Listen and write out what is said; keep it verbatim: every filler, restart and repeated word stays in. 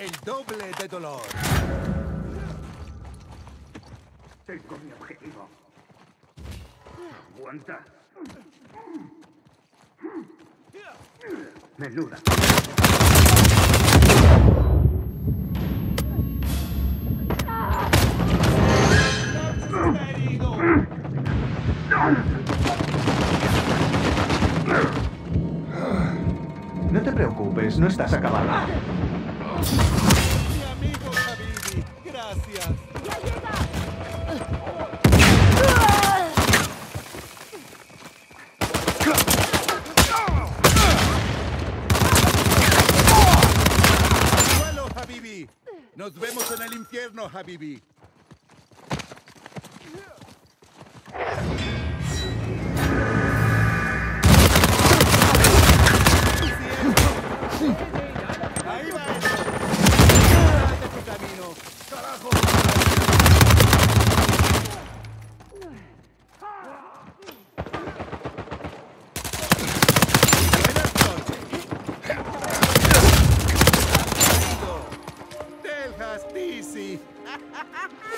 el doble de dolor. Tengo mi objetivo. Aguanta. Menuda. No te preocupes, no estás acabada. Mi amigo Habibi, gracias. ¡Ya llega! ¡Suelo, Habibi! Nos vemos en el infierno, Habibi. Ahí va eso. Date tu camino. ¡Carajo! Buenas noches. Teljas, Tizi.